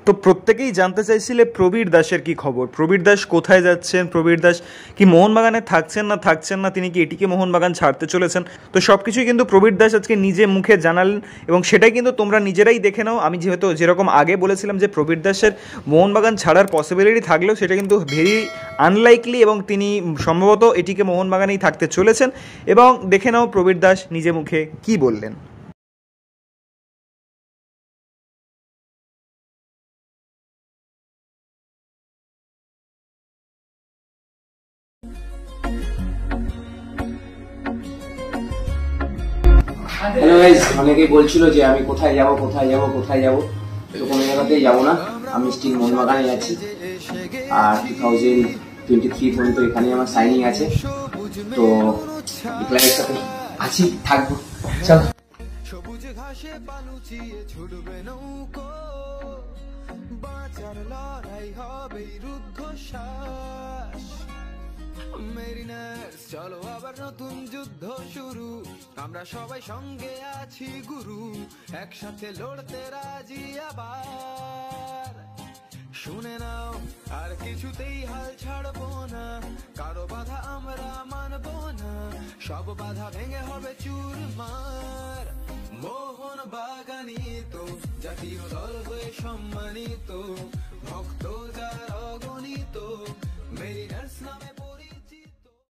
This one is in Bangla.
তো প্রত্যেকেই জানতে চাইছিলে প্রবীর দাসের কি খবর, প্রবীর দাস কোথায় যাচ্ছেন, প্রবীর দাস কি মোহনবাগানে থাকছেন না তিনি কি এটিকে মোহনবাগান ছাড়তে চলেছেন। তো সব কিছুই কিন্তু প্রবীর দাস আজকে নিজে মুখে জানালেন এবং সেটাই কিন্তু তোমরা নিজেরাই দেখে নাও। আমি যেহেতু যেরকম আগে বলেছিলাম যে প্রবীর দাসের মোহনবাগান ছাড়ার পসিবিলিটি থাকলেও সেটা কিন্তু ভেরি আনলাইকলি এবং তিনি সম্ভবত এটিকে মোহনবাগানেই থাকতে চলেছেন। এবং দেখে নাও প্রবীর দাস নিজে মুখে কি বললেন। হ্যালো গাইস, অনেকেই বলছিল যে আমি কোথায় যাব তো কোনো জায়গাতেই যাবো না, আমি স্টিল মোহনবাগানে যাচ্ছি। আর 2023 পর্যন্ত এখানে আমার সাইনিং আছে, তো ক্লায়েন্টের সাথে আছি, থাকবো। চলো। সবুজ ঘাসে পালুচিয়ে ছুটবে নৌকো, বাঁচার লড়াই হবে রুদ্ধশ্বাস। মেরিনার্স চলো আবার নতুন যুদ্ধ শুরু, আমরা সবাই সঙ্গে আছি গুরু, একসাথে লড়তে রাজি আবার। শুনে নাও আর কিছুতেই হাল ছাড়বো না, কারো বাধা আমরা মানবো না, সব বাধা ভেঙে হবে চুরমার। মোহনবাগানই তো জাতীয় দল হয়ে সম্মানিত, ভক্ত যার অগণিত, মেরিনার্স নামে